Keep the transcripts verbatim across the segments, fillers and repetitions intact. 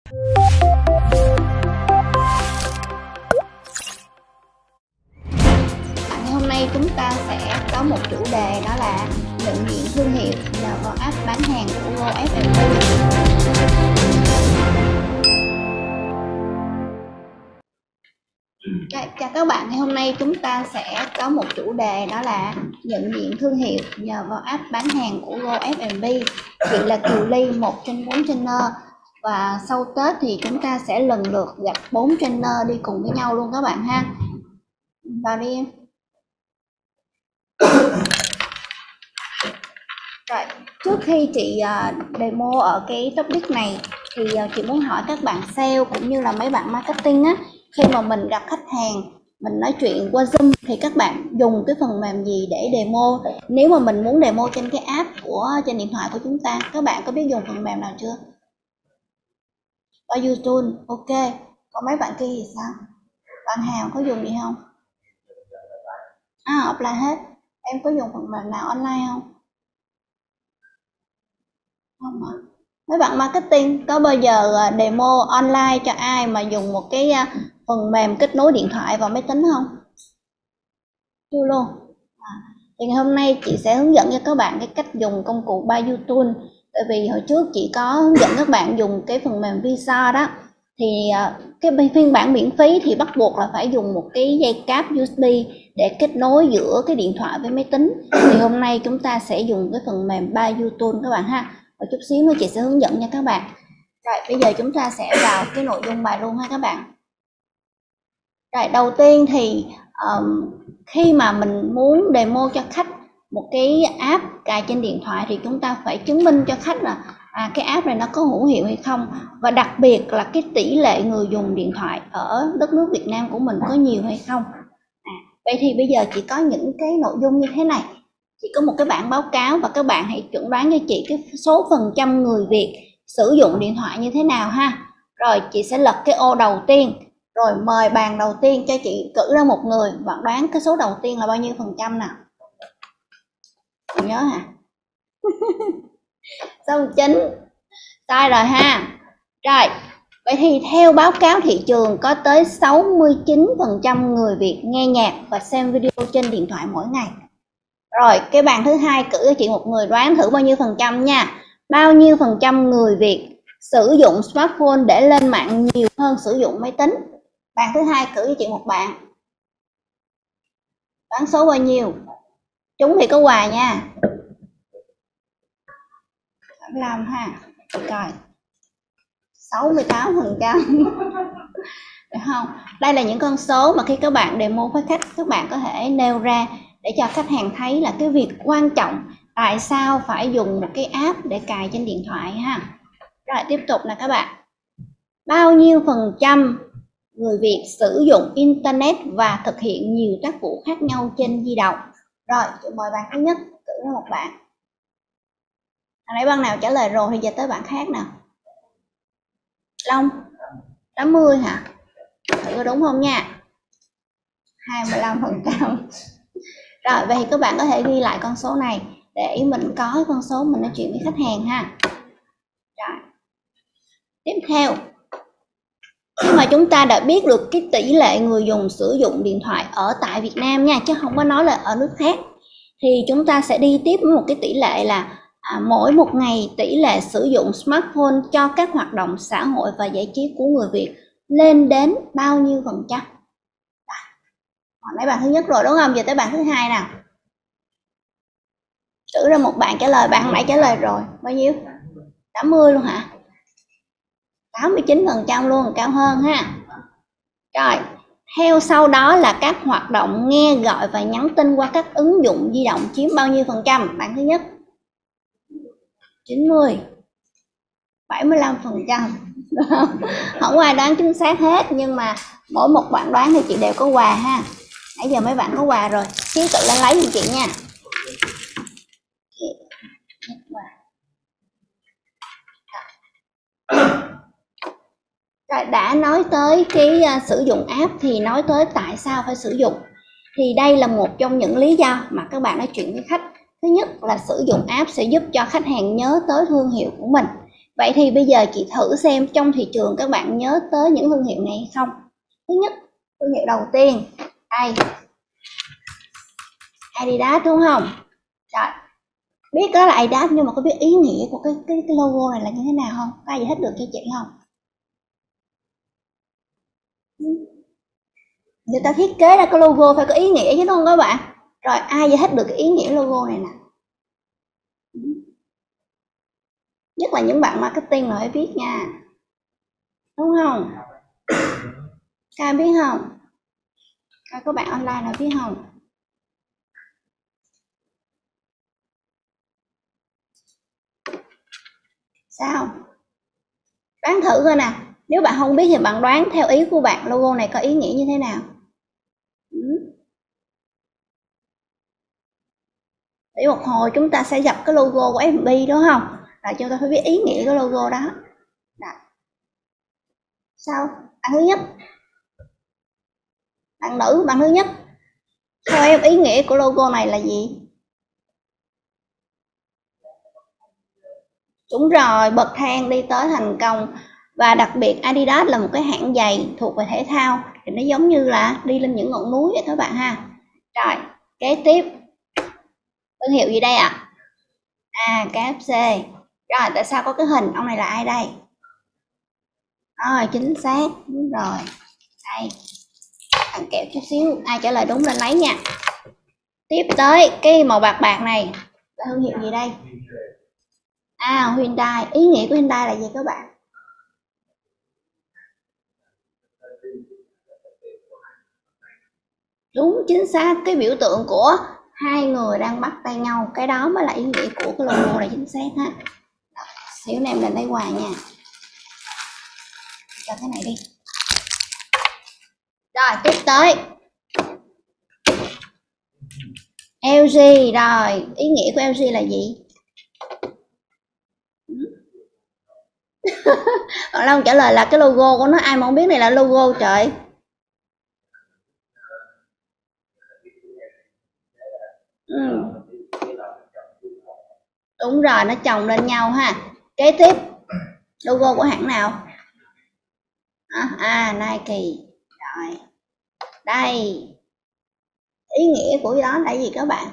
Hôm nay chúng ta sẽ có một chủ đề, đó là nhận diện thương hiệu nhờ vào app bán hàng của Go ép em bê. Chào các bạn, hôm nay chúng ta sẽ có một chủ đề, đó là nhận diện thương hiệu nhờ vào app bán hàng của Go ép em bê. Chị là Kiều Ly, một trên bốn trainer, và sau Tết thì chúng ta sẽ lần lượt gặp bốn trainer đi cùng với nhau luôn các bạn ha. Vào đi em. Rồi, trước khi chị uh, demo ở cái topic này thì uh, chị muốn hỏi các bạn sale cũng như là mấy bạn marketing á, khi mà mình gặp khách hàng, mình nói chuyện qua Zoom thì các bạn dùng cái phần mềm gì để demo? Nếu mà mình muốn demo trên cái app của trên điện thoại của chúng ta, các bạn có biết dùng phần mềm nào chưa? Bao Tool, ok. Còn mấy bạn kia thì sao? Bạn Hào có dùng gì không? À, offline hết. Em có dùng phần mềm nào online không? Không ạ. Mấy bạn marketing có bao giờ demo online cho ai mà dùng một cái phần mềm kết nối điện thoại vào máy tính không? Chưa luôn. À, thì ngày hôm nay chị sẽ hướng dẫn cho các bạn cái cách dùng công cụ Bao Tool. Tại vì hồi trước chị có hướng dẫn các bạn dùng cái phần mềm Visa đó, thì cái phiên bản miễn phí thì bắt buộc là phải dùng một cái dây cáp u ét bê để kết nối giữa cái điện thoại với máy tính. Thì hôm nay chúng ta sẽ dùng cái phần mềm Bao Tool các bạn ha. Và chút xíu nữa chị sẽ hướng dẫn cho các bạn. Rồi bây giờ chúng ta sẽ vào cái nội dung bài luôn ha các bạn. Rồi đầu tiên thì um, khi mà mình muốn demo cho khách một cái app cài trên điện thoại thì chúng ta phải chứng minh cho khách là à, cái app này nó có hữu hiệu hay không, và đặc biệt là cái tỷ lệ người dùng điện thoại ở đất nước Việt Nam của mình có nhiều hay không. À, vậy thì bây giờ chị có những cái nội dung như thế này. Chị có một cái bảng báo cáo và các bạn hãy chuẩn đoán cho chị cái số phần trăm người Việt sử dụng điện thoại như thế nào ha. Rồi chị sẽ lật cái ô đầu tiên, rồi mời bàn đầu tiên cho chị cử ra một người, bạn đoán cái số đầu tiên là bao nhiêu phần trăm nào? Chị nhớ hả? Số chín. Sai rồi ha. Rồi, vậy thì theo báo cáo thị trường có tới sáu mươi chín phần trăm người Việt nghe nhạc và xem video trên điện thoại mỗi ngày. Rồi, cái bàn thứ hai cử cho chị một người, đoán thử bao nhiêu phần trăm nha. Bao nhiêu phần trăm người Việt sử dụng smartphone để lên mạng nhiều hơn sử dụng máy tính? Bàn thứ hai cử cho chị một bạn. Đoán số bao nhiêu? Chúng thì có quà nha. Làm ha. Rồi. sáu mươi tám phần trăm. Được không? Đây là những con số mà khi các bạn demo với khách, các bạn có thể nêu ra để cho khách hàng thấy là cái việc quan trọng tại sao phải dùng một cái app để cài trên điện thoại ha. Rồi tiếp tục nè các bạn. Bao nhiêu phần trăm người Việt sử dụng internet và thực hiện nhiều tác vụ khác nhau trên di động? Rồi, chị mời bạn thứ nhất cử ra một bạn. Hồi nãy bạn nào trả lời rồi thì giờ tới bạn khác nào. Long, tám mươi hả? Thử có đúng không nha? hai mươi lăm phần trăm. Rồi, vậy thì các bạn có thể ghi lại con số này để mình có con số mình nói chuyện với khách hàng ha. Rồi. Tiếp theo, khi mà chúng ta đã biết được cái tỷ lệ người dùng sử dụng điện thoại ở tại Việt Nam nha, chứ không có nói là ở nước khác, thì chúng ta sẽ đi tiếp với một cái tỷ lệ là à, mỗi một ngày tỷ lệ sử dụng smartphone cho các hoạt động xã hội và giải trí của người Việt lên đến bao nhiêu phần trăm? Mấy bạn thứ nhất rồi đúng không? Giờ tới bạn thứ hai nào. Cử ra một bạn trả lời, bạn nãy trả lời rồi. Bao nhiêu? tám mươi luôn hả? tám mươi chín phần trăm luôn, cao hơn ha. Rồi, theo sau đó là các hoạt động nghe gọi và nhắn tin qua các ứng dụng di động chiếm bao nhiêu phần trăm? Bạn thứ nhất. chín mươi. bảy mươi lăm phần trăm. Không ai đoán chính xác hết, nhưng mà mỗi một bạn đoán thì chị đều có quà ha. Nãy giờ mấy bạn có quà rồi, xíu tự lên lấy giùm chị nha. Rồi, đã nói tới cái uh, sử dụng app thì nói tới tại sao phải sử dụng. Thì đây là một trong những lý do mà các bạn nói chuyện với khách. Thứ nhất là sử dụng app sẽ giúp cho khách hàng nhớ tới thương hiệu của mình. Vậy thì bây giờ chị thử xem trong thị trường các bạn nhớ tới những thương hiệu này hay không. Thứ nhất, thương hiệu đầu tiên đây, Adidas đúng không? Rồi, biết đó là Adidas nhưng mà có biết ý nghĩa của cái cái, cái logo này là như thế nào không? Có ai giải thích được cho chị không? Người ta thiết kế ra cái logo phải có ý nghĩa chứ đúng không các bạn? Rồi ai giải thích được cái ý nghĩa logo này nè? Nhất là những bạn marketing là phải biết nha, đúng không? Các ai biết không? Các các bạn online nào biết không? Sao? Đoán thử coi nè. Nếu bạn không biết thì bạn đoán theo ý của bạn logo này có ý nghĩa như thế nào? Để một hồi chúng ta sẽ gặp cái logo của ép bê đúng không? Là chúng ta phải biết ý nghĩa của logo đó. Đó. Sao? Bạn thứ nhất. Bạn nữ, bạn thứ nhất. Theo em ý nghĩa của logo này là gì? Đúng rồi, bậc thang đi tới thành công. Và đặc biệt Adidas là một cái hãng giày thuộc về thể thao, thì nó giống như là đi lên những ngọn núi vậy các bạn ha. Rồi, kế tiếp thương hiệu gì đây ạ? À? à ca ép xê. Rồi, tại sao có cái hình ông này là ai đây? Rồi, chính xác, đúng rồi. Đây, thằng kẹo chút xíu, ai trả lời đúng lên lấy nha. Tiếp tới cái màu bạc bạc này là thương hiệu gì đây? À, Hyundai. Ý nghĩa của Hyundai là gì các bạn? Đúng, chính xác, cái biểu tượng của hai người đang bắt tay nhau, cái đó mới là ý nghĩa của cái logo này, chính xác ha. Xíu em lên lấy quà nha, cho cái này đi. Rồi tiếp tới lờ giê. Rồi ý nghĩa của lờ giê là gì? Còn Long trả lời là cái logo của nó, ai mà không biết này là logo trời. Ừ. Đúng rồi, nó chồng lên nhau ha. Kế tiếp logo của hãng nào? À, à Nike. Rồi đây, ý nghĩa của đó là gì các bạn?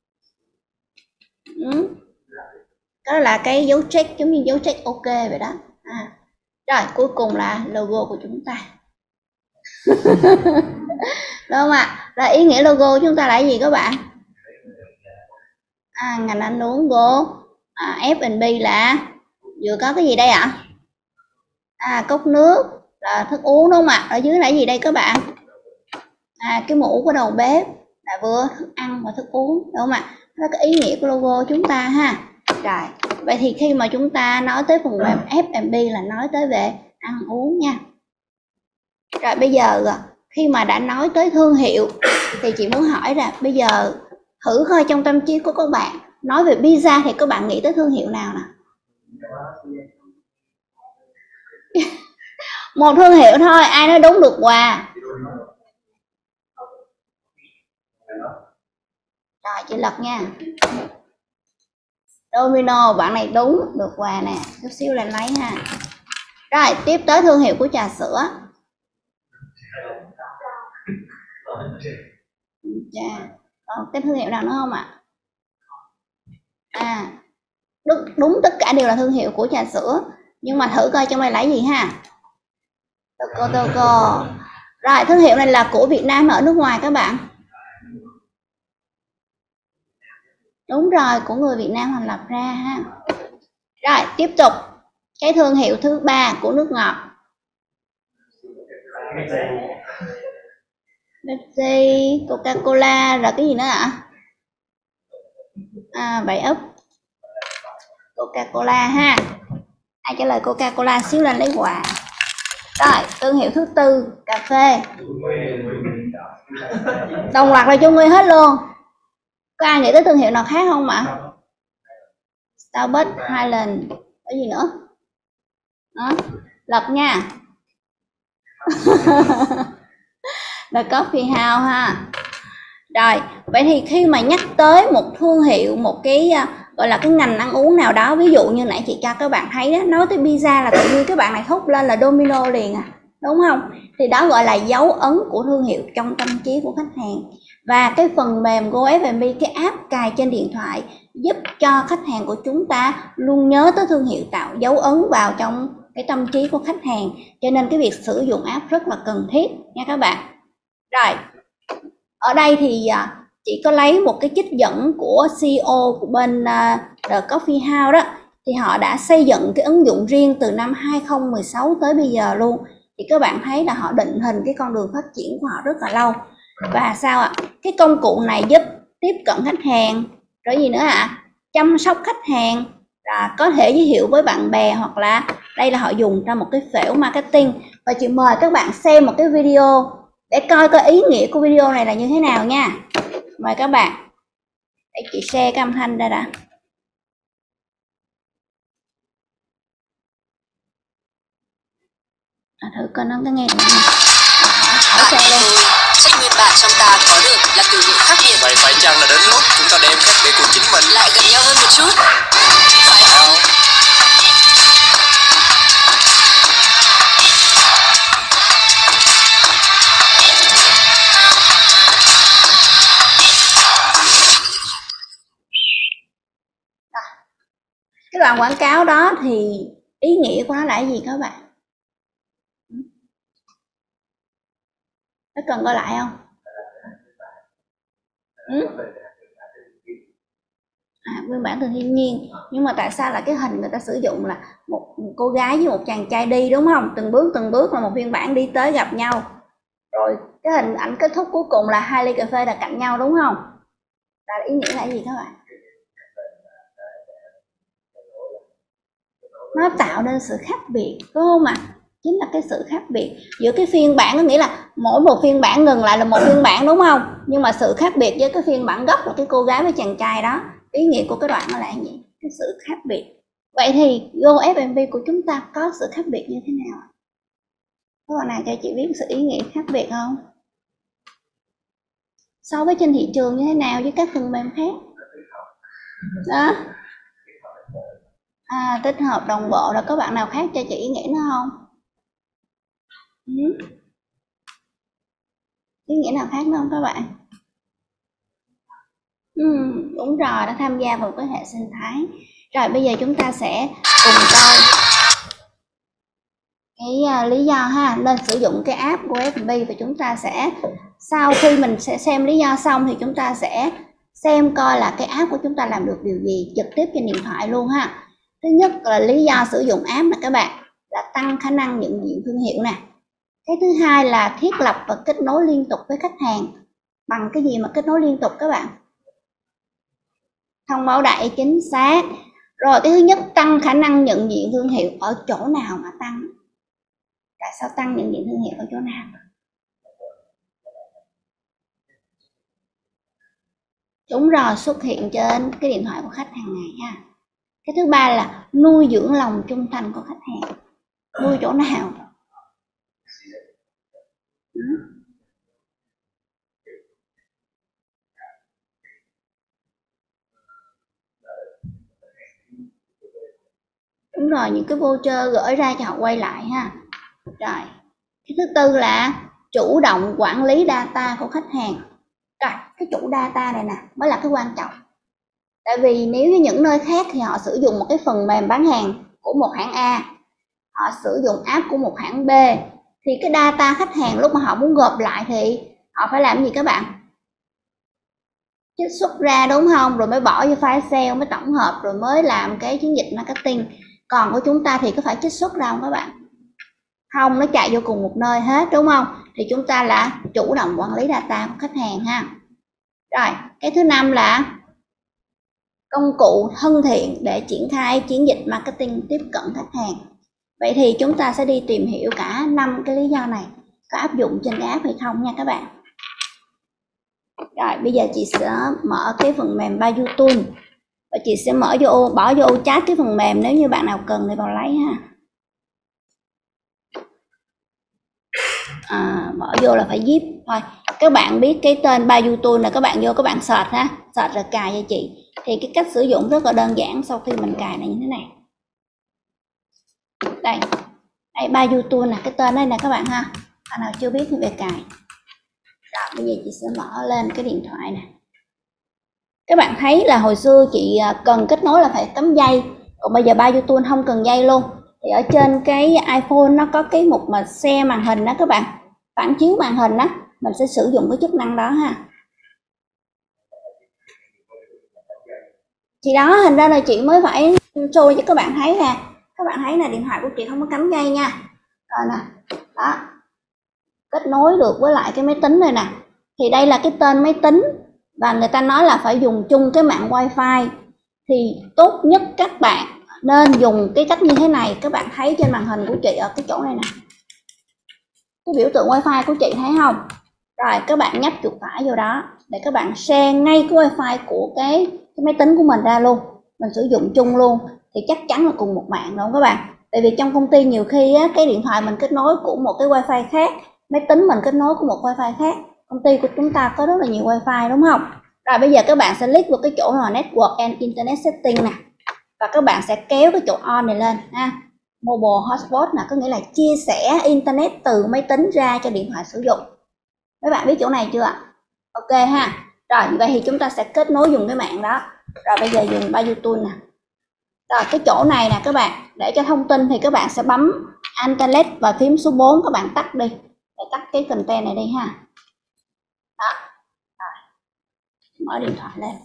Ừ. Đó là cái dấu check, giống như dấu check ok vậy đó. À. Rồi cuối cùng là logo của chúng ta. Đúng không ạ? Là ý nghĩa logo của chúng ta là gì các bạn? À, ngành ăn uống go. À, ép and bê là vừa có cái gì đây ạ? À, cốc nước là thức uống đúng không ạ? Ở dưới là gì đây các bạn? À, cái mũ của đầu bếp là vừa thức ăn và thức uống đúng không ạ? Đó là cái ý nghĩa của logo của chúng ta ha. Rồi, vậy thì khi mà chúng ta nói tới phần mềm ép and bê là nói tới về ăn uống nha. Rồi bây giờ khi mà đã nói tới thương hiệu thì chị muốn hỏi là bây giờ thử coi trong tâm trí của các bạn, nói về pizza thì các bạn nghĩ tới thương hiệu nào nè? Một thương hiệu thôi, ai nói đúng được quà. Rồi chị lật nha. Domino, bạn này đúng được quà nè, chút xíu lên lấy ha. Rồi tiếp tới thương hiệu của trà sữa. Dạ. Còn cái thương hiệu nào nữa không ạ? À? à đúng, đúng tất cả đều là thương hiệu của trà sữa, nhưng mà thử coi trong đây là gì ha. Toco Toco. Rồi thương hiệu này là của Việt Nam ở nước ngoài các bạn? Đúng rồi, của người Việt Nam thành lập ra ha. Rồi tiếp tục cái thương hiệu thứ ba của nước ngọt. Pepsi, Coca-Cola, rồi cái gì nữa ạ? À, bảy ấp. Coca-Cola ha. Ai trả lời Coca-Cola xíu lên lấy quà. Rồi thương hiệu thứ tư cà phê. Đồng loạt là Trung Nguyên hết luôn. Có ai nghĩ tới thương hiệu nào khác không ạ? Starbucks, Highland, cái gì nữa? Đó, lật nha. The Coffee House ha. Rồi, vậy thì khi mà nhắc tới một thương hiệu, một cái gọi là cái ngành ăn uống nào đó, ví dụ như nãy chị cho các bạn thấy đó, nói tới pizza là tự nhiên các bạn này thốt lên là Domino liền à, đúng không? Thì đó gọi là dấu ấn của thương hiệu trong tâm trí của khách hàng. Và cái phần mềm Go ép and bê, cái app cài trên điện thoại giúp cho khách hàng của chúng ta luôn nhớ tới thương hiệu, tạo dấu ấn vào trong cái tâm trí của khách hàng. Cho nên cái việc sử dụng app rất là cần thiết nha các bạn. Rồi, ở đây thì chị có lấy một cái trích dẫn của xê e ô của bên The Coffee House đó, thì họ đã xây dựng cái ứng dụng riêng từ năm hai không một sáu tới bây giờ luôn. Thì các bạn thấy là họ định hình cái con đường phát triển của họ rất là lâu. Và sao ạ? Cái công cụ này giúp tiếp cận khách hàng, rồi gì nữa ạ? À? Chăm sóc khách hàng, là có thể giới thiệu với bạn bè, hoặc là đây là họ dùng trong một cái phễu marketing. Và chị mời các bạn xem một cái video để coi coi ý nghĩa của video này là như thế nào nha. Mời các bạn. Để chị share cái âm thanh ra đã. À, thử coi nó có nghe được không? Bạn nghe tôi, sách nguyên bản trong ta có được là từ những khác biệt. Vậy phải chăng là đến lúc chúng ta đem khác biệt của chính mình lại gần nhau hơn một chút, phải không? Cái đoạn quảng cáo đó thì ý nghĩa của nó là cái gì các bạn? Có cần coi lại không? Ừ? À, nguyên bản từ thiên nhiên. Nhưng mà tại sao là cái hình người ta sử dụng là một cô gái với một chàng trai đi, đúng không? Từng bước từng bước là một phiên bản đi tới gặp nhau. Rồi cái hình ảnh kết thúc cuối cùng là hai ly cà phê đặt cạnh nhau, đúng không? Là ý nghĩa là gì các bạn? Nó tạo nên sự khác biệt, đúng không ạ? À? Chính là cái sự khác biệt giữa cái phiên bản, có nghĩa là mỗi một phiên bản ngừng lại là một phiên bản, đúng không? Nhưng mà sự khác biệt với cái phiên bản gốc là cái cô gái với chàng trai đó. Ý nghĩa của cái đoạn nó là gì? Cái sự khác biệt. Vậy thì Go ép and bê của chúng ta có sự khác biệt như thế nào? Các bạn nào cho chị biết sự ý nghĩa khác biệt không? So với trên thị trường như thế nào với các phần mềm khác? Đó. À, tích hợp đồng bộ. Rồi có bạn nào khác cho chị ý nghĩa nữa không? Ừ. Ý nghĩa nào khác nữa không các bạn? Ừ, đúng rồi, đã tham gia vào cái hệ sinh thái. Rồi bây giờ chúng ta sẽ cùng coi cái uh, lý do ha, nên sử dụng cái app của ép and bê. Và chúng ta sẽ, sau khi mình sẽ xem lý do xong thì chúng ta sẽ xem coi là cái app của chúng ta làm được điều gì trực tiếp trên điện thoại luôn ha. Thứ nhất là lý do sử dụng app nè các bạn, là tăng khả năng nhận diện thương hiệu nè. Cái thứ hai là thiết lập và kết nối liên tục với khách hàng. Bằng cái gì mà kết nối liên tục các bạn? Thông báo đại, chính xác. Rồi cái thứ nhất, tăng khả năng nhận diện thương hiệu. Ở chỗ nào mà tăng? Tại sao tăng nhận diện thương hiệu ở chỗ nào? Đúng rồi, xuất hiện trên cái điện thoại của khách hàng ngày ha. Cái thứ ba là nuôi dưỡng lòng trung thành của khách hàng. Nuôi chỗ nào? Ừ. Đúng rồi, những cái voucher gửi ra cho họ quay lại ha. Rồi, cái thứ tư là chủ động quản lý data của khách hàng. Rồi, cái chủ data này nè mới là cái quan trọng. Tại vì nếu như những nơi khác thì họ sử dụng một cái phần mềm bán hàng của một hãng A, họ sử dụng app của một hãng B, thì cái data khách hàng lúc mà họ muốn gộp lại thì họ phải làm gì các bạn? Trích xuất ra, đúng không? Rồi mới bỏ vô file Excel, mới tổng hợp, rồi mới làm cái chiến dịch marketing. Còn của chúng ta thì có phải trích xuất ra không các bạn? Không, nó chạy vô cùng một nơi hết, đúng không? Thì chúng ta là chủ động quản lý data của khách hàng ha. Rồi, cái thứ năm là công cụ thân thiện để triển khai chiến dịch marketing tiếp cận khách hàng. Vậy thì chúng ta sẽ đi tìm hiểu cả năm cái lý do này có áp dụng trên cái app hay không nha các bạn. Rồi bây giờ chị sẽ mở cái phần mềm Baidu Tool và chị sẽ mở vô ô, bỏ vô ô chat cái phần mềm, nếu như bạn nào cần thì vào lấy ha. À, bỏ vô là phải zip thôi. Các bạn biết cái tên Baidu Tool là các bạn vô các bạn search ha, search rồi cài cho chị. Thì cái cách sử dụng rất là đơn giản sau khi mình cài này như thế này. Đây, đây Baidu Tool nè, cái tên đây nè các bạn ha. Bạn nào chưa biết thì về cài. Rồi bây giờ chị sẽ mở lên cái điện thoại nè. Các bạn thấy là hồi xưa chị cần kết nối là phải cắm dây, còn bây giờ Baidu Tool không cần dây luôn. Thì ở trên cái iPhone nó có cái mục mà share màn hình đó các bạn, phản chiếu màn hình đó, mình sẽ sử dụng cái chức năng đó ha. Thì đó, hình ra là chị mới phải show cho các bạn thấy nè. Các bạn thấy là điện thoại của chị không có cắm dây nha. Rồi nè, đó, kết nối được với lại cái máy tính này nè. Thì đây là cái tên máy tính và người ta nói là phải dùng chung cái mạng wifi. Thì tốt nhất các bạn nên dùng cái cách như thế này. Các bạn thấy trên màn hình của chị ở cái chỗ này nè, cái biểu tượng wifi của chị thấy không? Rồi các bạn nhấp chuột phải vô đó để các bạn share ngay cái wifi của cái, cái máy tính của mình ra luôn, mình sử dụng chung luôn thì chắc chắn là cùng một mạng đúng không các bạn? Tại vì trong công ty nhiều khi á, cái điện thoại mình kết nối của một cái wifi khác, máy tính mình kết nối của một wifi khác. Công ty của chúng ta có rất là nhiều wifi đúng không? Rồi bây giờ các bạn sẽ click vào cái chỗ là Network and Internet Setting nè, và các bạn sẽ kéo cái chỗ on này lên ha. Mobile Hotspot là có nghĩa là chia sẻ internet từ máy tính ra cho điện thoại sử dụng. Mấy bạn biết chỗ này chưa ạ? Ok ha. Rồi vậy thì chúng ta sẽ kết nối dùng cái mạng đó. Rồi bây giờ dùng Baidu Tool nè. Rồi cái chỗ này nè các bạn, để cho thông tin thì các bạn sẽ bấm Internet và phím số bốn các bạn tắt đi. Để tắt cái content này đi ha. Đó. Rồi. Mở điện thoại lên.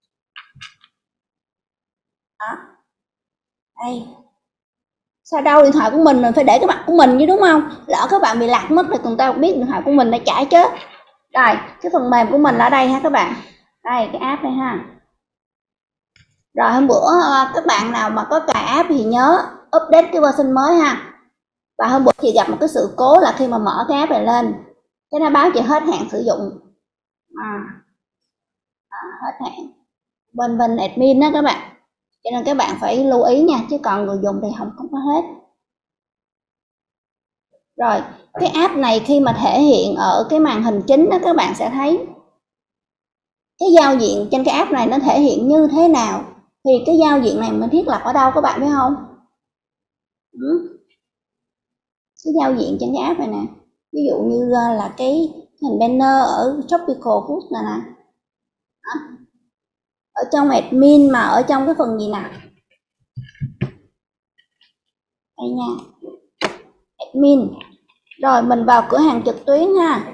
Đó. Đây. Sao đâu, điện thoại của mình mình phải để cái mặt của mình chứ đúng không? Lỡ các bạn bị lạc mất thì người ta không biết điện thoại của mình đã chảy chết. Rồi cái phần mềm của mình ở đây ha các bạn, đây cái app đây ha. Rồi hôm bữa các bạn nào mà có cài app thì nhớ update cái version mới ha. Và hôm bữa chị gặp một cái sự cố là khi mà mở cái app này lên cái nó báo chị hết hạn sử dụng, à, à, hết hạn bên bên admin đó các bạn, cho nên các bạn phải lưu ý nha, chứ còn người dùng thì không không có hết. Rồi cái app này khi mà thể hiện ở cái màn hình chính đó các bạn sẽ thấy cái giao diện trên cái app này nó thể hiện như thế nào. Thì cái giao diện này mình thiết lập ở đâu các bạn biết không? Ừ. Cái giao diện trên cái app này nè, ví dụ như là cái hình banner ở Tropical Food này nè, ở trong admin mà ở trong cái phần gì nè, đây nha, admin. Rồi mình vào cửa hàng trực tuyến ha.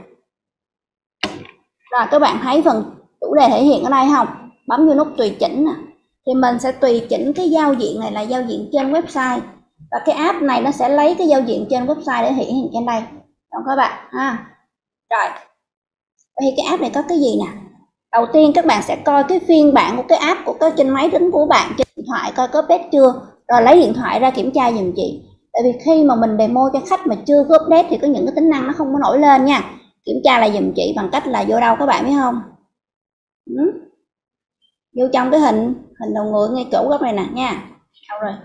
Rồi các bạn thấy phần chủ đề thể hiện ở đây không? Bấm vô nút tùy chỉnh nè, thì mình sẽ tùy chỉnh cái giao diện này là giao diện trên website, và cái app này nó sẽ lấy cái giao diện trên website để hiện hiện trên đây, đúng các bạn ha. Rồi vậy thì cái app này có cái gì nè? Đầu tiên các bạn sẽ coi cái phiên bản của cái app của cái trên máy tính của bạn trên điện thoại coi có update chưa, rồi lấy điện thoại ra kiểm tra giùm chị. Tại vì khi mà mình demo cho khách mà chưa có update thì có những cái tính năng nó không có nổi lên nha. Kiểm tra lại giùm chị bằng cách là vô đâu các bạn biết không? Ừ. Vô trong cái hình hình đầu người ngay chỗ góc này nè nha. Đâu rồi?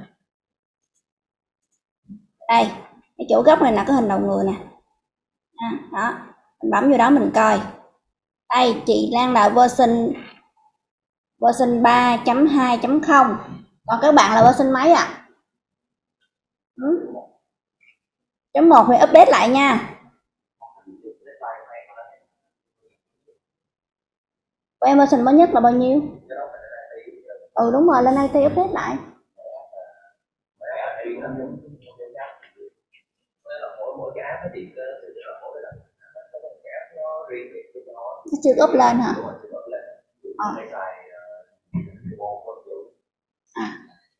Đây, cái chỗ góc này là cái hình đầu người nè. À, đó, mình bấm vô đó mình coi. Đây, chị đang là version version ba chấm hai chấm không. Còn các bạn là version mấy ạ? À? Ừ. Chấm một thì update lại nha. Của em version mới nhất là bao nhiêu? Ừ đúng rồi, lên i tê update lại. Nó chưa up lên hả? À. À.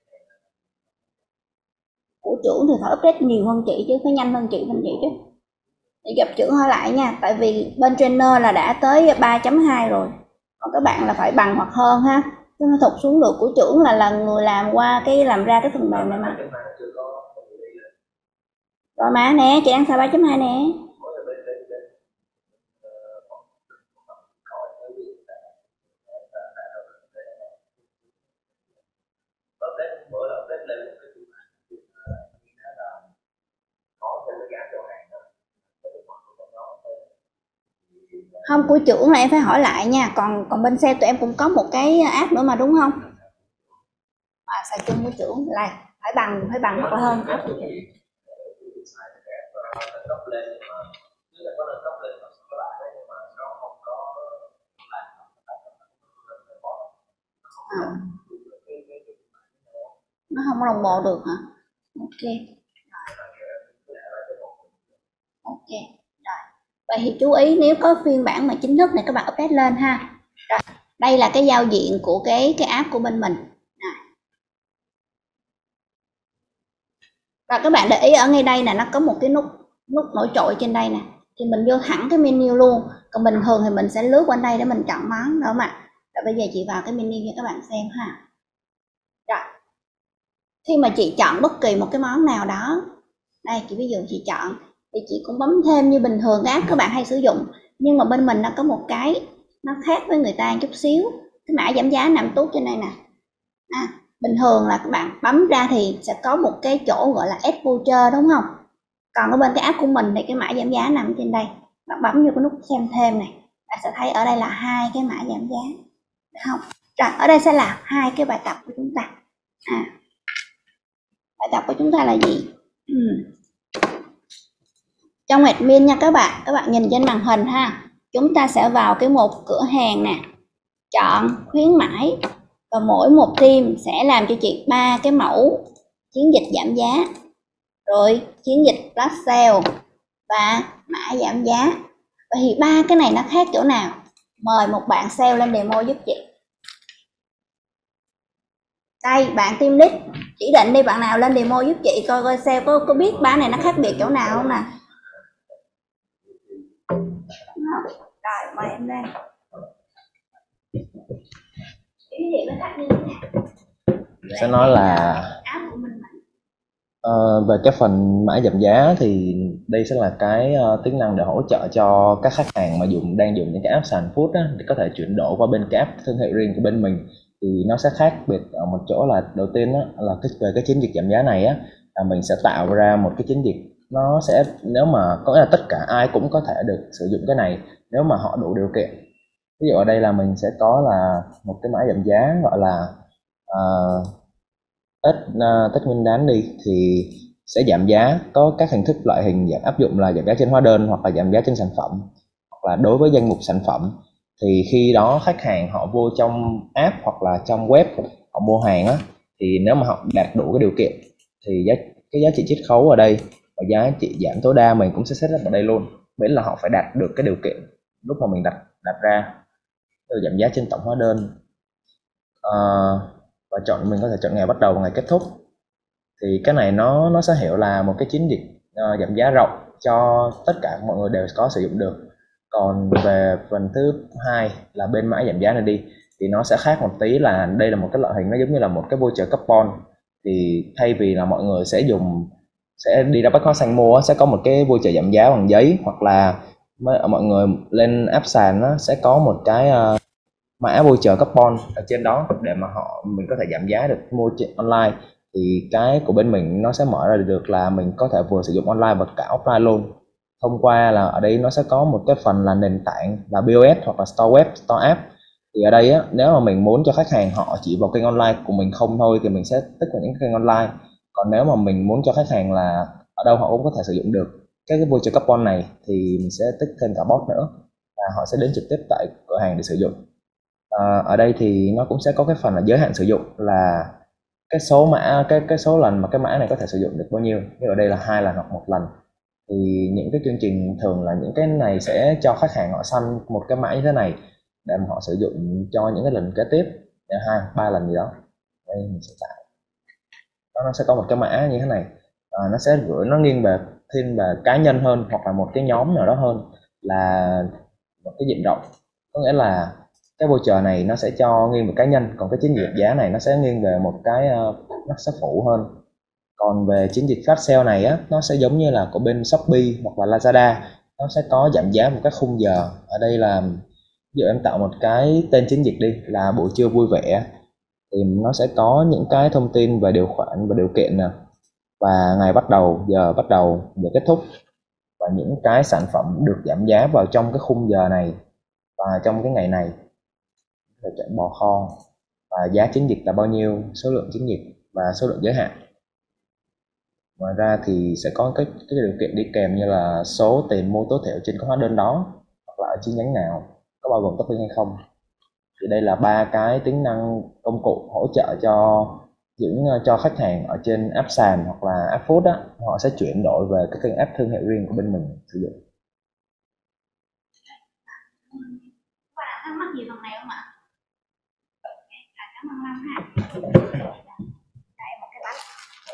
Của trưởng thì phải update nhiều hơn chị chứ, phải nhanh hơn chị hơn chị chứ. Để gặp trưởng hỏi lại nha, tại vì bên trainer là đã tới ba chấm hai rồi, còn các bạn là phải bằng hoặc hơn ha, chứ nó thụt xuống được. Của trưởng là là người làm qua cái làm ra cái phần mềm này mà. Rồi mà nè, chị đang xài ba chấm hai nè. Không, của trưởng là em phải hỏi lại nha, còn còn bên sale tụi em cũng có một cái app nữa mà đúng không? À, xài chung của trưởng là phải bằng phải bằng hoặc là hơn. À. Nó không có đồng bộ được hả? Ok. Ok. Rồi. Vậy thì chú ý nếu có phiên bản mà chính thức này các bạn update lên ha. Rồi. Đây là cái giao diện của cái cái app của bên mình. Rồi. Và các bạn để ý ở ngay đây là nó có một cái nút nút nổi trội trên đây nè. Thì mình vô thẳng cái menu luôn. Còn bình thường thì mình sẽ lướt qua đây để mình chọn món đó mà. Rồi bây giờ chị vào cái menu cho các bạn xem ha. Rồi. Khi mà chị chọn bất kỳ một cái món nào đó, đây chị ví dụ chị chọn thì chị cũng bấm thêm như bình thường app các bạn hay sử dụng, nhưng mà bên mình nó có một cái nó khác với người ta chút xíu. Cái mã giảm giá nằm tuốt trên đây nè. À, bình thường là các bạn bấm ra thì sẽ có một cái chỗ gọi là add voucher đúng không? Còn ở bên cái app của mình thì cái mã giảm giá nằm trên đây. Bạn bấm vô cái nút xem thêm này, bạn sẽ thấy ở đây là hai cái mã giảm giá, được không? Rồi ở đây sẽ là hai cái bài tập của chúng ta. À, bài tập của chúng ta là gì? Ừ. Trong admin nha các bạn, các bạn nhìn trên màn hình ha, chúng ta sẽ vào cái mục cửa hàng nè, chọn khuyến mãi và mỗi một team sẽ làm cho chị ba cái mẫu chiến dịch giảm giá, rồi chiến dịch flash sale và mã giảm giá. Vậy thì ba cái này nó khác chỗ nào? Mời một bạn sale lên demo giúp chị. Đây, bạn team lead chỉ định đi, bạn nào lên demo giúp chị coi coi sale có, có biết ba này nó khác biệt chỗ nào không nè. Rồi, mời em lên. Cái gì nó khác như thế nào? Sẽ nói là uh, về cái phần mã giảm giá thì đây sẽ là cái uh, tính năng để hỗ trợ cho các khách hàng mà dùng đang dùng những cái app sàn food á, để có thể chuyển đổi qua bên cái app thương hiệu riêng của bên mình. Thì nó sẽ khác biệt ở một chỗ là đầu tiên á, là cái về cái chiến dịch giảm giá này á, là mình sẽ tạo ra một cái chiến dịch, nó sẽ nếu mà có nghĩa là tất cả ai cũng có thể được sử dụng cái này nếu mà họ đủ điều kiện. Ví dụ ở đây là mình sẽ có là một cái mã giảm giá gọi là uh, Tết uh, Tết Nguyên đán đi, thì sẽ giảm giá có các hình thức loại hình giảm áp dụng là giảm giá trên hóa đơn hoặc là giảm giá trên sản phẩm, hoặc là đối với danh mục sản phẩm. Thì khi đó khách hàng họ vô trong app hoặc là trong web họ mua hàng á, thì nếu mà họ đạt đủ cái điều kiện thì giá, cái giá trị chiết khấu ở đây và giá trị giảm tối đa mình cũng sẽ set up ở đây luôn, miễn là họ phải đạt được cái điều kiện lúc mà mình đặt đặt ra. Từ giảm giá trên tổng hóa đơn, à, và chọn mình có thể chọn ngày bắt đầu và ngày kết thúc. Thì cái này nó nó sẽ hiểu là một cái chiến dịch uh, giảm giá rộng cho tất cả mọi người đều có sử dụng được. Còn về phần thứ hai là bên mã giảm giá này đi, thì nó sẽ khác một tí, là đây là một cái loại hình nó giống như là một cái voucher coupon. Thì thay vì là mọi người sẽ dùng sẽ đi ra Bách Hóa Xanh mua, sẽ có một cái voucher giảm giá bằng giấy, hoặc là mọi người lên app sàn nó sẽ có một cái uh, mã voucher coupon ở trên đó để mà họ mình có thể giảm giá được mua trên online. Thì cái của bên mình nó sẽ mở ra được là mình có thể vừa sử dụng online và cả offline luôn, thông qua là ở đây nó sẽ có một cái phần là nền tảng là pê ô ét hoặc là store web, store app. Thì ở đây á, nếu mà mình muốn cho khách hàng họ chỉ vào kênh online của mình không thôi thì mình sẽ tích vào những kênh online. Còn nếu mà mình muốn cho khách hàng là ở đâu họ cũng có thể sử dụng được cái, cái voucher coupon này thì mình sẽ tích thêm cả bot nữa, và họ sẽ đến trực tiếp tại cửa hàng để sử dụng. À, ở đây thì nó cũng sẽ có cái phần là giới hạn sử dụng, là cái số mã cái cái số lần mà cái mã này có thể sử dụng được bao nhiêu. Như ở đây là hai lần hoặc một lần. Thì những cái chương trình thường là những cái này sẽ cho khách hàng họ săn một cái mã như thế này để mà họ sử dụng cho những cái lần kế tiếp, hai ba lần gì đó. Đây mình sẽ tạo nó, nó sẽ có một cái mã như thế này, à, nó sẽ gửi, nó nghiêng về thiên về cá nhân hơn hoặc là một cái nhóm nào đó hơn là một cái diện rộng. Có nghĩa là cái voucher này nó sẽ cho nghiêng về cá nhân, còn cái chiến dịch giá này nó sẽ nghiêng về một cái uh, nó sẽ phụ hơn. Còn về chiến dịch flash sale này á, nó sẽ giống như là của bên Shopee hoặc là Lazada, nó sẽ có giảm giá một cái khung giờ. Ở đây là ví dụ em tạo một cái tên chiến dịch đi là buổi trưa vui vẻ, thì nó sẽ có những cái thông tin về điều khoản và điều kiện nè, và ngày bắt đầu, giờ bắt đầu, giờ kết thúc, và những cái sản phẩm được giảm giá vào trong cái khung giờ này và trong cái ngày này là chọn bò kho, và giá chiến dịch là bao nhiêu, số lượng chiến dịch và số lượng giới hạn. Ngoài ra thì sẽ có cái, cái điều kiện đi kèm như là số tiền mua tối thiểu trên các hóa đơn đó, hoặc là ở chi nhánh nào, có bao gồm topping hay không. Thì đây là ba cái tính năng công cụ hỗ trợ cho những cho khách hàng ở trên app sàn hoặc là app food á, họ sẽ chuyển đổi về các kênh app thương hiệu riêng của bên mình sử dụng. Các bạn thắc mắc gì phần này không ạ? Cảm ơn Lâm ha. Đây một cái bánh.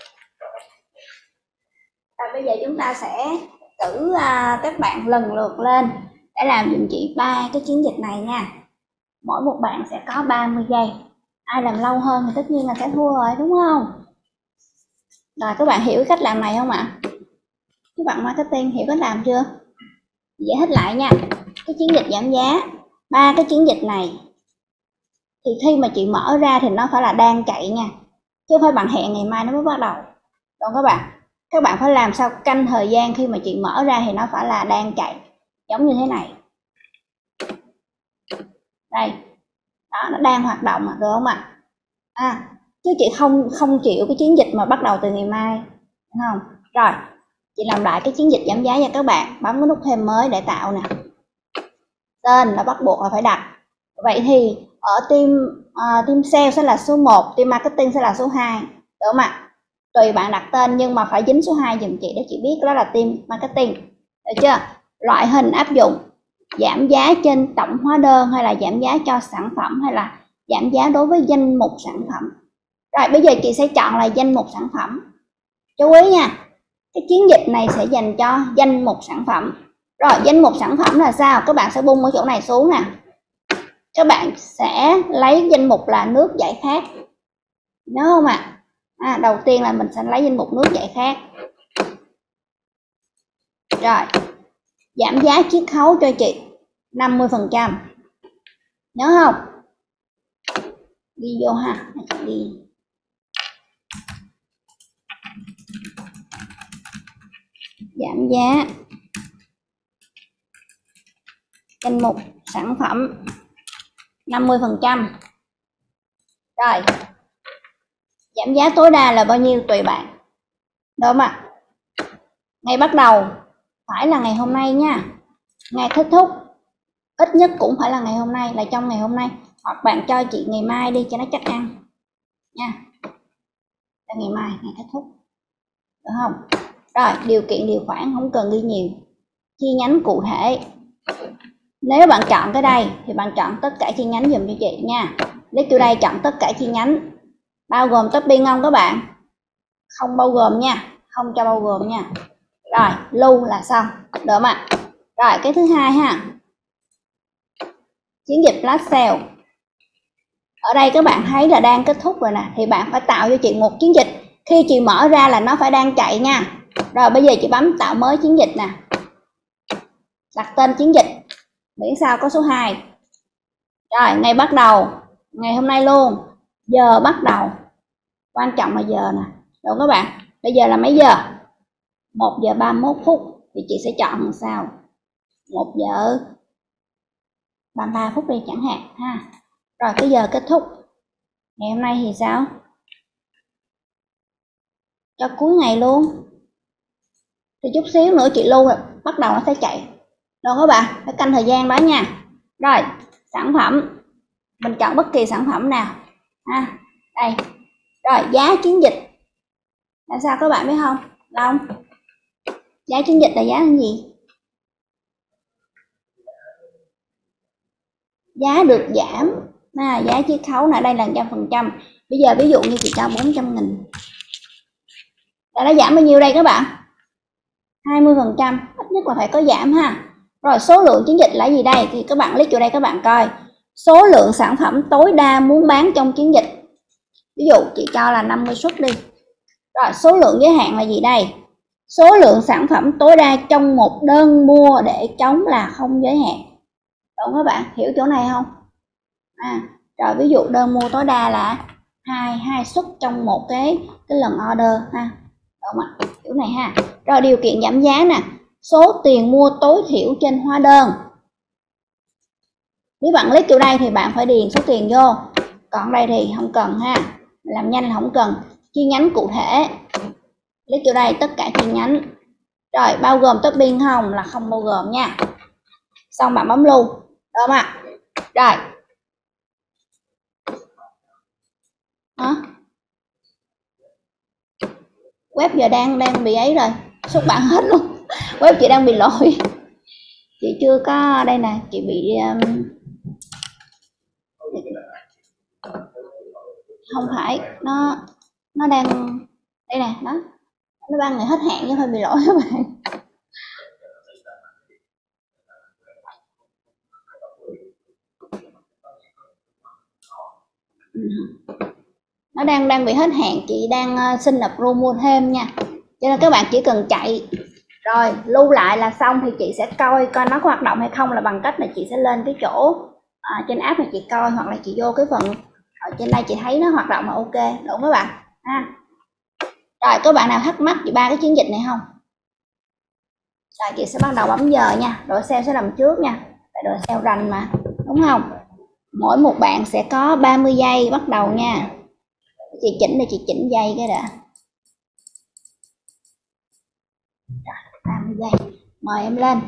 Rồi bây giờ chúng ta sẽ cử uh, các bạn lần lượt lên để làm giùm chị ba cái chiến dịch này nha. Mỗi một bạn sẽ có ba mươi giây. Ai làm lâu hơn thì tất nhiên là sẽ thua rồi, đúng không? Rồi các bạn hiểu cách làm này không ạ? Các bạn marketing hiểu cách làm chưa? Giải thích lại nha. Cái chiến dịch giảm giá, ba cái chiến dịch này thì khi mà chị mở ra thì nó phải là đang chạy nha, chứ không phải bạn hẹn ngày mai nó mới bắt đầu. Đúng các bạn? Các bạn phải làm sao canh thời gian khi mà chị mở ra thì nó phải là đang chạy, giống như thế này. Đây, đó, nó đang hoạt động mà, được không ạ? À, chứ chị không không chịu cái chiến dịch mà bắt đầu từ ngày mai, đúng không? Rồi, chị làm lại cái chiến dịch giảm giá cho các bạn, bấm cái nút thêm mới để tạo nè. Tên là bắt buộc là phải đặt. Vậy thì ở team uh, team sale sẽ là số một, team marketing sẽ là số hai, được không ạ? Tùy bạn đặt tên nhưng mà phải dính số hai giùm chị để chị biết đó là team marketing, được chưa? Loại hình áp dụng giảm giá trên tổng hóa đơn, hay là giảm giá cho sản phẩm, hay là giảm giá đối với danh mục sản phẩm. Rồi bây giờ chị sẽ chọn là danh mục sản phẩm. Chú ý nha, cái chiến dịch này sẽ dành cho danh mục sản phẩm. Rồi danh mục sản phẩm là sao? Các bạn sẽ bung ở chỗ này xuống nè. Các bạn sẽ lấy danh mục là nước giải khát, nhớ không ạ? À? À, đầu tiên là mình sẽ lấy danh mục nước giải khát. Rồi giảm giá chiết khấu cho chị năm mươi phần trăm, nhớ không? Ghi vô ha, ghi. Giảm giá danh mục sản phẩm năm mươi phần trăm. Rồi giảm giá tối đa là bao nhiêu tùy bạn, đúng không ạ? Ngày bắt đầu phải là ngày hôm nay nha, ngày kết thúc ít nhất cũng phải là ngày hôm nay, là trong ngày hôm nay, hoặc bạn cho chị ngày mai đi cho nó chắc ăn nha, là ngày mai ngày kết thúc, được không? Rồi điều kiện điều khoản không cần ghi nhiều, chi nhánh cụ thể. Nếu bạn chọn cái đây thì bạn chọn tất cả chi nhánh dùm cho chị nha. Lấy từ đây chọn tất cả chi nhánh, bao gồm topping không các bạn? Không bao gồm nha, không cho bao gồm nha. Rồi lưu là xong, được không ạ? Rồi cái thứ hai ha, chiến dịch flash sale. Ở đây các bạn thấy là đang kết thúc rồi nè, thì bạn phải tạo cho chị một chiến dịch. Khi chị mở ra là nó phải đang chạy nha. Rồi bây giờ chị bấm tạo mới chiến dịch nè, đặt tên chiến dịch, miễn sao có số hai. Rồi ngày bắt đầu, ngày hôm nay luôn, giờ bắt đầu, quan trọng là giờ nè, đúng các bạn? Bây giờ là mấy giờ? một giờ ba mươi mốt phút, thì chị sẽ chọn làm sao? một giờ ba mươi ba phút đi chẳng hạn ha. Rồi cái giờ kết thúc ngày hôm nay thì sao? Cho cuối ngày luôn. Thì chút xíu nữa chị lưu rồi, bắt đầu nó sẽ chạy. Được các bạn? Phải canh thời gian đó nha. Rồi sản phẩm, mình chọn bất kỳ sản phẩm nào ha. Đây. Rồi giá chiến dịch là sao các bạn biết không? Long, giá chiến dịch là giá là gì? Giá được giảm, à, giá chiết khấu là đây là một trăm phần trăm. Bây giờ ví dụ như chị cho bốn trăm nghìn là nó giảm bao nhiêu đây các bạn? hai mươi phần trăm, ít nhất là phải có giảm ha. Rồi số lượng chiến dịch là gì đây? Thì các bạn click vô đây các bạn coi số lượng sản phẩm tối đa muốn bán trong chiến dịch. Ví dụ chị cho là năm mươi suất đi. Rồi số lượng giới hạn là gì đây? Số lượng sản phẩm tối đa trong một đơn mua để chống là không giới hạn. Đúng các bạn, hiểu chỗ này không? À, rồi ví dụ đơn mua tối đa là hai hai suất trong một cái cái lần order ha. Đúng không ạ? Kiểu này ha. Rồi điều kiện giảm giá nè, số tiền mua tối thiểu trên hóa đơn. Nếu bạn click vô đây thì bạn phải điền số tiền vô, còn đây thì không cần ha, làm nhanh là không cần. Chi nhánh cụ thể, click vô đây tất cả chi nhánh, rồi bao gồm topping không, là không bao gồm nha. Xong bạn bấm lưu, đúng không ạ? Rồi hả? Web giờ đang đang bị ấy rồi, xuất bản hết luôn. Web chị đang bị lỗi, chị chưa có đây nè, chị bị um, không phải, nó nó đang đây nè, nó nó ban ngày hết hạn chứ hơi bị lỗi các bạn. Nó đang đang bị hết hạn, chị đang uh, xin approve mua thêm nha, cho nên các bạn chỉ cần chạy rồi lưu lại là xong. Thì chị sẽ coi coi nó có hoạt động hay không là bằng cách là chị sẽ lên cái chỗ à, trên app này chị coi, hoặc là chị vô cái phần ở trên đây chị thấy nó hoạt động là ok, đúng không các bạn ha? Rồi có bạn nào thắc mắc về ba cái chiến dịch này không? Rồi chị sẽ bắt đầu bấm giờ nha, đội sale sẽ làm trước nha, tại đội sale rành mà, đúng không? Mỗi một bạn sẽ có ba mươi giây bắt đầu nha. Chị chỉnh để chị chỉnh giây cái đã. Rồi, ba mươi giây. Mời em lên.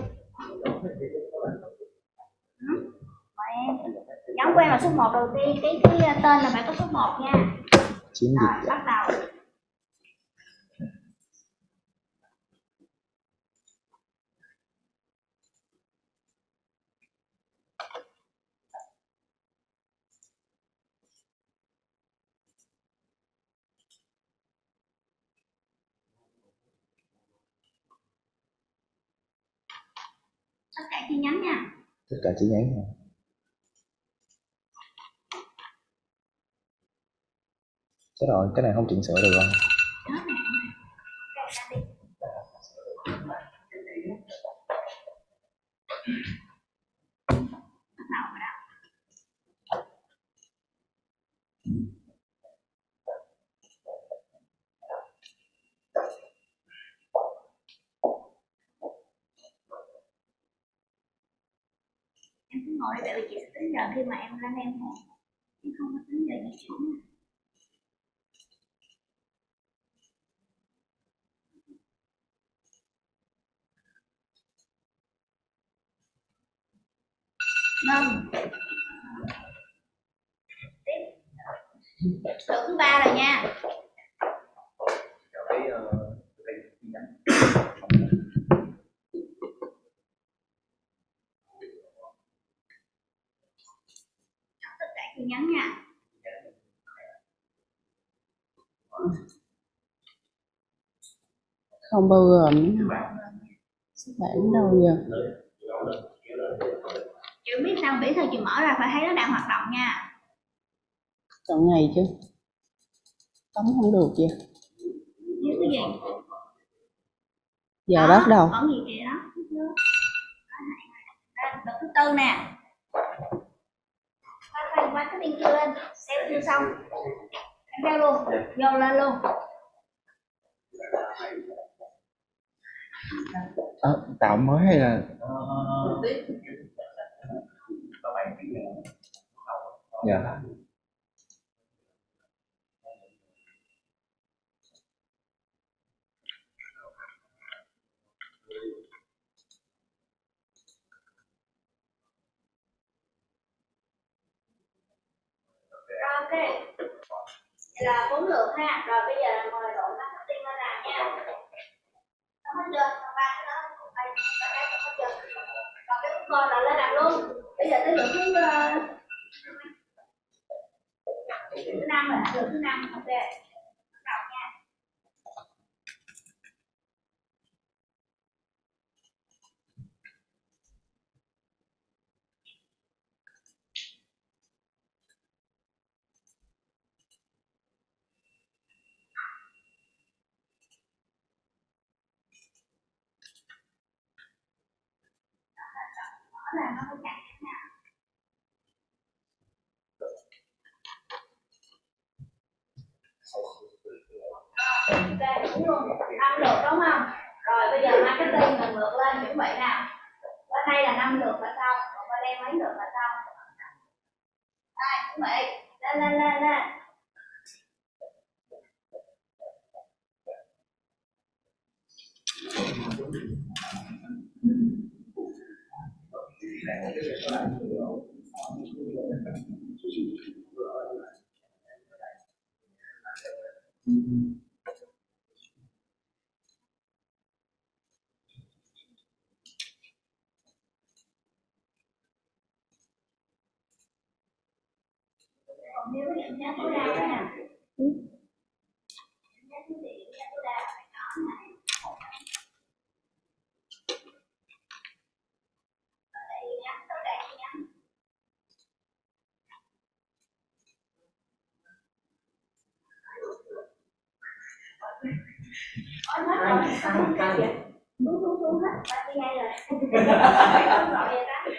Mời em. Nhóm quen là số một đầu tiên, cái cái tên là phải có số một nha. Chiến Rồi, dịch bắt đầu. Tất cả chi nhánh nha. tất cả chi nhánh thôi. Chết rồi, cái này không chỉnh sửa được không? Em cứ ngồi đây, tại vì chị sẽ tính giờ khi mà em lên em thôi, em không có tính giờ di chuyển. Nâng Tưởng thứ ba rồi nha. Tất cả chi nhánh nha. Không bao gồm xuất bản đâu giờ. Chị biết sao biểu sao chị mở ra phải thấy nó đang hoạt động nha. Chọn ngày chứ. Tấm không được vậy. Nếu cái gì? Giờ bắt đầu. Vẫn gì kìa đó. Đây, đợt thứ tư nè. Khoan khoan cái tin chưa lên, xem chưa xong. Em theo luôn, vô lên luôn. À, tạo mới hay là dạ. Rồi ok. Vậy là bốn lượt ha. Rồi bây giờ là mời đội marketing lên làm nha. Xong hết chưa? Xong ba cái đó. Đây, ba cái xong hết chưa? Còn cái con là lên làm luôn. Bây giờ tới lượt thứ uh, thứ năm rồi, lượt thứ năm. Ok. Bắt đầu nha. Là nó có chạy nha. Ok, đúng luôn. Năm lượt đúng không? Rồi bây giờ marketing lần lượt lên chuẩn bị nào. Bên đây là năm lượt là xong, còn bên đây mấy lượt là xong. chuẩn bị lên lên lên lên. Còn nếu cái định giá tối đa đó nè. Ừ. Định giá tối đa phải có này. Ở đây nhắn tối đa nhắn. Ôi hết rồi, sao hết vậy? Xuống xuống xuống hết, ba mươi giây rồi. Không gọi vậy đó.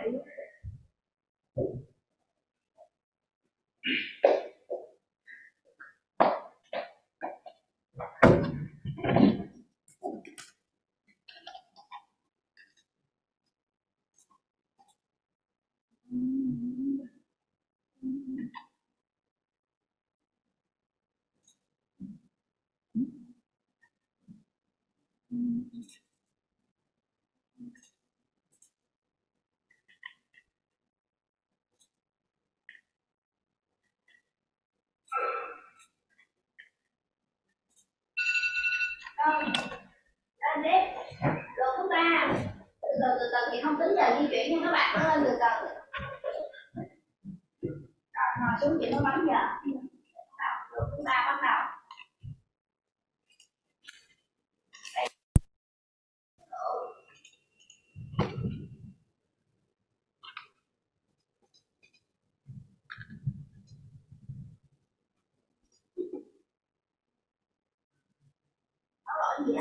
Rồi, lên tiếp. Lượt thứ ba. Từ từ từ từ thì không tính giờ di chuyển nhưng các bạn cứ lên từ từ. Rồi, ngồi xuống chị nó bấm giờ. Lượt thứ ba bắt đầu. Có lỗi gì ạ?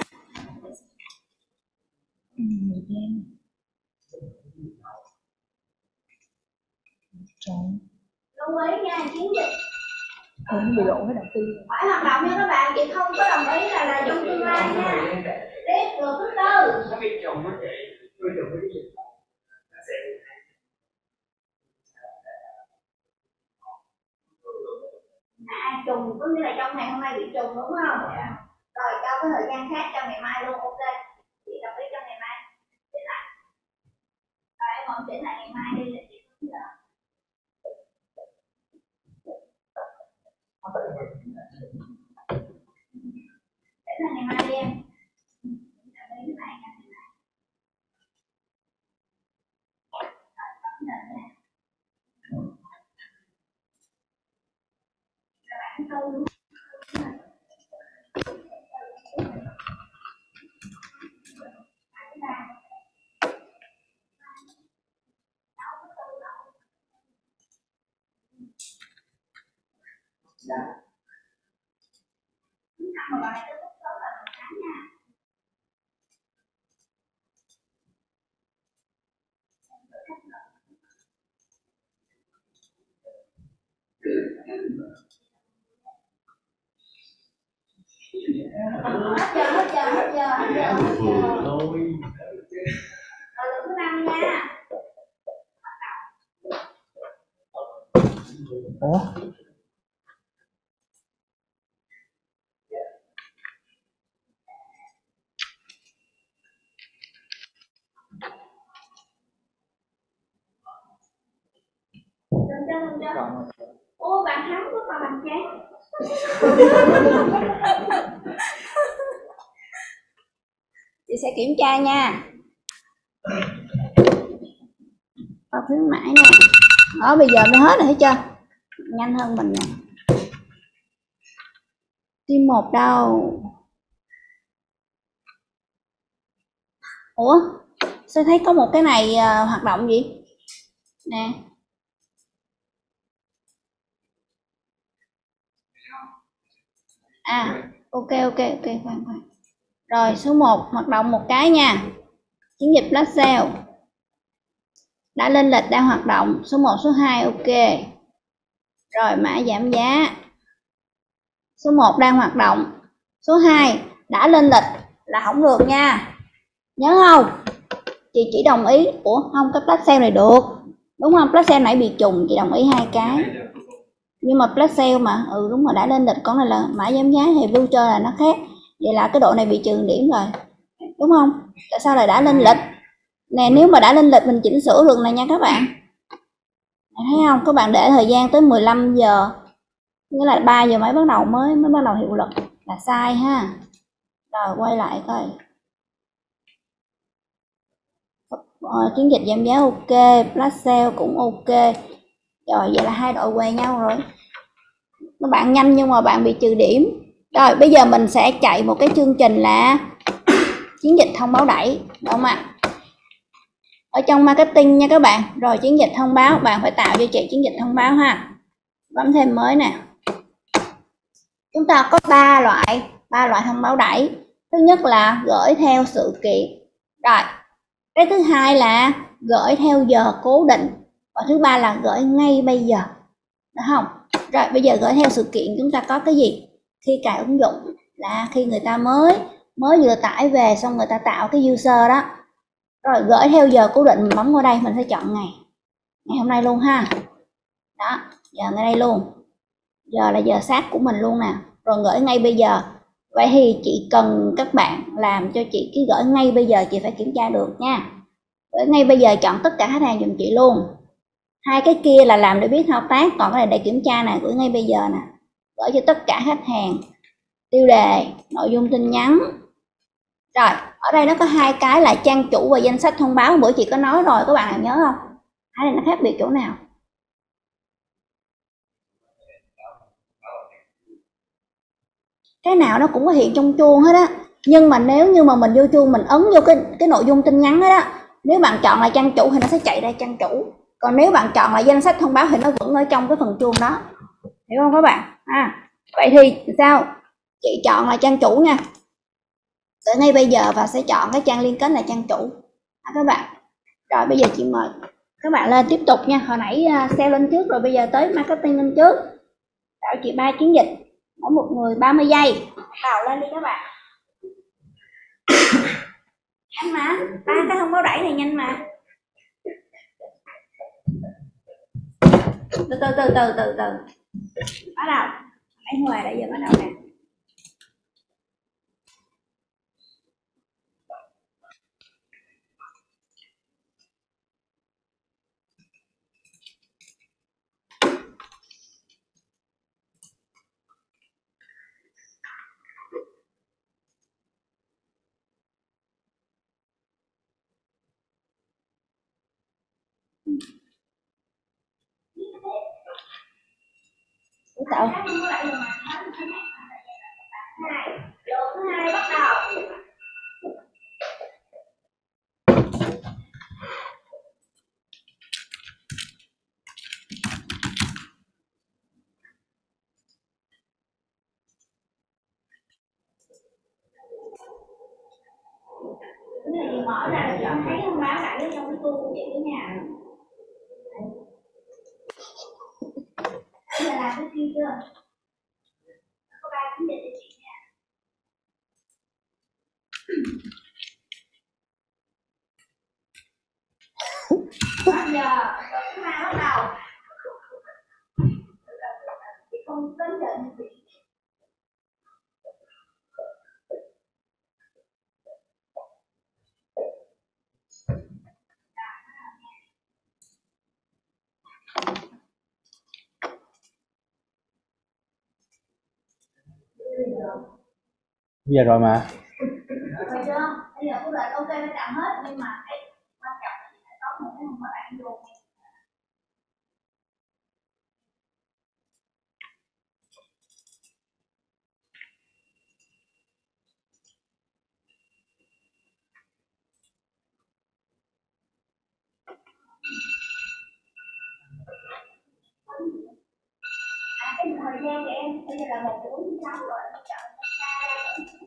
Lưu ý nha, chiến dịch Không bị lộ cái đầu tiên. phải hoạt động nha các bạn, chị không có đồng ý là là trong tương lai nha. Tiếp lượt thứ tư. À, trùng có nghĩa là trong ngày hôm nay bị trùng đúng không? Rồi cho cái thời gian khác cho ngày mai luôn, ok. Chị đồng ý cho ngày mai. Chỉnh lại. Rồi em ổn chỉnh lại ngày mai đi là chị không giờ. Chỉnh lại ngày mai đi em. Đồng ý với bạn nha. Rồi bấm nền nha. Rồi bạn tư đúng không? Mà bài kết thúc sớm là một tháng nha. Hết giờ, hết giờ, hết giờ, hết giờ, hết giờ. Rồi lượt thứ năm nha. Ủa? Lên cho, lên cho. Ô, bạn thắng có còn bạn chán. Chị sẽ kiểm tra nha. Và khuyến mãi nè. Đó, bây giờ mới hết rồi thấy chưa? Nhanh hơn mình nè. Team một đâu? Ủa? Sao thấy có một cái này uh, hoạt động gì? Nè. À, ok ok ok khoan khoan. Rồi số một hoạt động một cái nha. Chiến dịch flash sale đã lên lịch đang hoạt động. Số một, số hai ok. Rồi mã giảm giá. Số một đang hoạt động. Số hai đã lên lịch là không được nha. Nhớ không? Chị chỉ đồng ý. Ủa không, cái flash sale này được. đúng không? Flash sale nãy bị trùng, chị đồng ý hai cái, nhưng mà flash sale mà, ừ đúng rồi, đã lên lịch, còn này là mã giảm giá thì voucher là nó khác, vậy là cái độ này bị trừ điểm rồi, đúng không? Tại sao lại đã lên lịch nè? Nếu mà đã lên lịch mình chỉnh sửa được này nha các bạn, thấy không? Các bạn để thời gian tới mười lăm giờ, nghĩa là ba giờ mới bắt đầu mới mới bắt đầu hiệu lực là sai ha. Rồi quay lại coi. Ờ, chiến dịch giảm giá ok, flash sale cũng ok. Rồi vậy là hai đội qua nhau rồi. Các bạn nhanh nhưng mà bạn bị trừ điểm. Rồi bây giờ mình sẽ chạy một cái chương trình là chiến dịch thông báo đẩy, đúng không ạ? Ở trong marketing nha các bạn. Rồi chiến dịch thông báo, bạn phải tạo cho chị chiến dịch thông báo ha. Bấm thêm mới nè. Chúng ta có ba loại, ba loại thông báo đẩy. Thứ nhất là gửi theo sự kiện. Rồi. Cái thứ hai là gửi theo giờ cố định. Và thứ ba là gửi ngay bây giờ. Được không? Rồi bây giờ gửi theo sự kiện chúng ta có cái gì? Khi cài ứng dụng là khi người ta mới mới vừa tải về xong người ta tạo cái user đó. Rồi gửi theo giờ cố định, mình bấm vào đây mình sẽ chọn ngày. Ngày hôm nay luôn ha. Đó, giờ ngay đây luôn. Giờ là giờ sát của mình luôn nè. Rồi gửi ngay bây giờ. Vậy thì chị cần các bạn làm cho chị cái gửi ngay bây giờ, chị phải kiểm tra được nha. Gửi ngay bây giờ chọn tất cả khách hàng giùm chị luôn. Hai cái kia là làm để biết thao tác, còn cái này để kiểm tra nè, gửi ngay bây giờ nè. Gửi cho tất cả khách hàng. Tiêu đề, nội dung tin nhắn. Rồi, ở đây nó có hai cái là trang chủ và danh sách thông báo, bữa chị có nói rồi, các bạn nào nhớ không? Hai này nó khác biệt chỗ nào? Cái nào nó cũng có hiện trong chuông hết á, nhưng mà nếu như mà mình vô chuông mình ấn vô cái cái nội dung tin nhắn hết á, nếu bạn chọn là trang chủ thì nó sẽ chạy ra trang chủ, còn nếu bạn chọn là danh sách thông báo thì nó vẫn ở trong cái phần chuông đó, hiểu không các bạn? À, vậy thì sao? Chị chọn là trang chủ nha, tới ngay bây giờ và sẽ chọn cái trang liên kết là trang chủ à, các bạn. Rồi bây giờ chị mời các bạn lên tiếp tục nha. Hồi nãy uh, sale lên trước rồi, bây giờ tới marketing lên trước. Tạo chị ba chiến dịch, mỗi một người ba mươi giây. Vào lên đi các bạn. Nhanh mà, ba cái thông báo đẩy này nhanh mà. Từ từ từ từ từ từ. Bắt đầu. Nãy ngoài đã giờ bắt đầu nè. Ủa tạo. Thứ hai bắt đầu. Cái này thì mở ra là chị thấy thông báo đẩy ở trong cái tool của chị ở nhà. Bây giờ làm cái kia chưa? Có ba chiến dịch cho chị nha. Bây giờ thứ hai bắt đầu. Chị không tính giờ như vậy. Bây giờ rồi mà. Rồi chưa? Bây giờ cô đợi ok nó chậm hết, nhưng mà cái quan trọng là chị phải có một cái mà bạn vô. À, cái thời gian của em bây giờ là một bốn mươi sáu rồi, nó chậm nó xa rồi.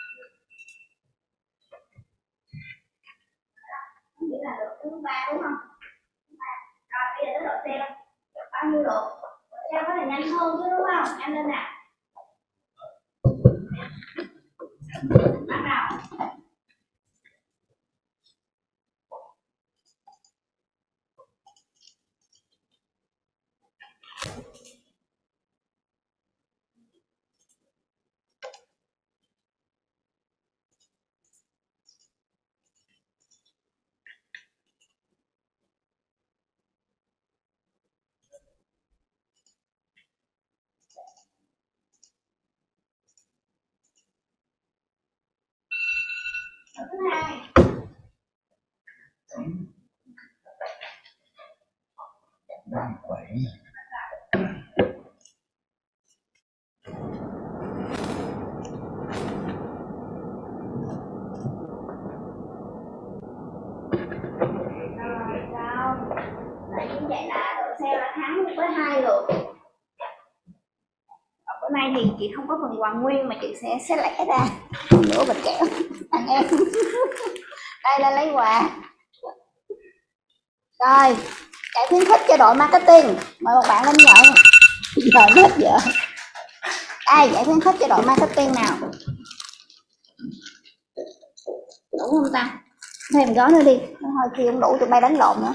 Không nghĩa là được thứ ba đúng không? Rồi bây giờ tới độ xe bao nhiêu độ? Xe có là nhanh hơn chứ đúng không? Nhanh lên nè. Bắt đầu. Tại như vậy là đội xe đã thắng với hai lượt. Bữa nay thì chị không có phần quà nguyên mà chị sẽ xé lẻ ra nửa bịch kẹo anh em. Đây là lấy quà. Rồi giải khuyến khích cho đội marketing, mời một bạn lên nhận. Giờ hết giờ. Đây giải khuyến khích cho đội marketing nào. Đủ không ta? Thêm gói nữa đi, thôi khi không đủ tụi bay đánh lộn nữa.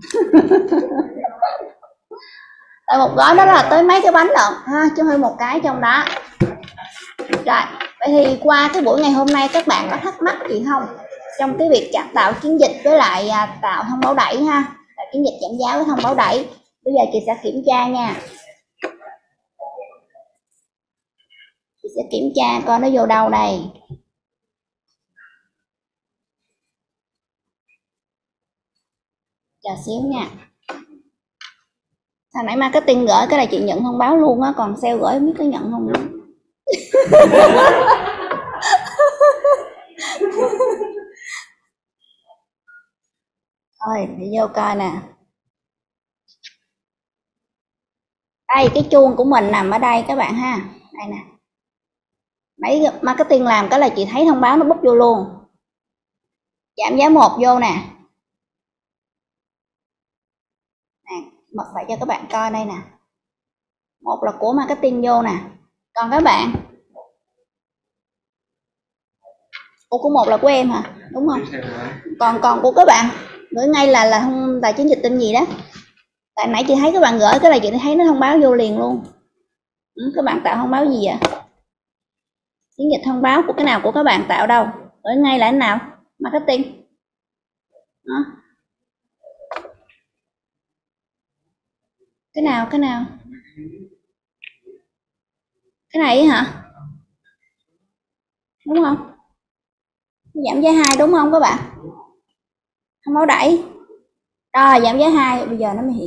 Tại một gói đó là tới mấy cái bánh lận ha, chứ không một cái trong đó. Rồi, vậy thì qua cái buổi ngày hôm nay các bạn có thắc mắc gì không? Trong cái việc tạo chiến dịch với lại tạo thông báo đẩy ha, tạo chiến dịch giảm giá với thông báo đẩy. Bây giờ chị sẽ kiểm tra nha. Chị sẽ kiểm tra coi nó vô đâu đây. Chờ xíu nha. Hồi nãy marketing gửi cái là chị nhận thông báo luôn á, còn sale gửi không biết có nhận không nữa. Thôi để vô coi nè. Đây cái chuông của mình nằm ở đây các bạn ha. Đây nè. Mấy marketing làm cái là chị thấy thông báo nó bút vô luôn. Giảm giá một vô nè. Nè, bật lại cho các bạn coi đây nè. Một là của marketing vô nè. Còn các bạn, Ủa của một là của em hả? Đúng không? Còn còn của các bạn gửi ngay là là không tài chiến dịch tin gì đó. Tại nãy chị thấy các bạn gửi cái là chị thấy nó thông báo vô liền luôn. Ừ, các bạn tạo thông báo gì vậy? Chiến dịch thông báo của cái nào của các bạn tạo đâu? Gửi ngay là cái nào? Marketing. Đó. Cái nào cái nào? Cái này hả? Đúng không? Giảm giá hai đúng không các bạn? Thông báo đẩy. Rồi giảm giá hai bây giờ nó mới hiện.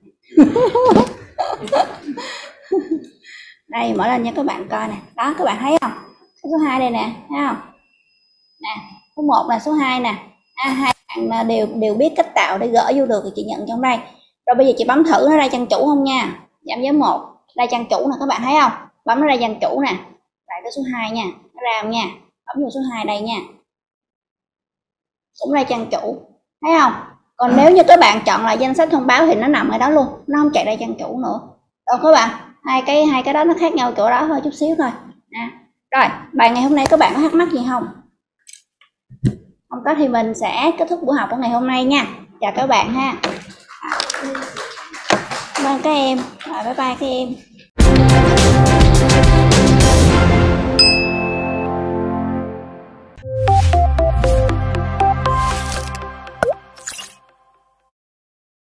Đây mở lên cho các bạn coi nè. Đó các bạn thấy không? Số hai đây nè, thấy không? Nè, số một là số hai nè. À, hai bạn đều đều biết cách tạo để gỡ vô được thì chị nhận trong đây. Rồi bây giờ chị bấm thử nó ra trang chủ không nha. Giảm giá một, ra trang chủ nè các bạn thấy không? Bấm nó ra trang chủ nè. Lại tới số hai nha, nó ra không nha. Bấm vô số hai đây nha. Cũng ra trang chủ, thấy không? Còn nếu như các bạn chọn là danh sách thông báo thì nó nằm ở đó luôn, nó không chạy ra trang chủ nữa. Rồi các bạn, hai cái hai cái đó nó khác nhau chỗ đó thôi, chút xíu thôi. À, rồi, bài ngày hôm nay các bạn có thắc mắc gì không? Không có thì mình sẽ kết thúc buổi học của ngày hôm nay nha. Chào các bạn ha. Cảm ơn các em. Rồi, bye bye các em.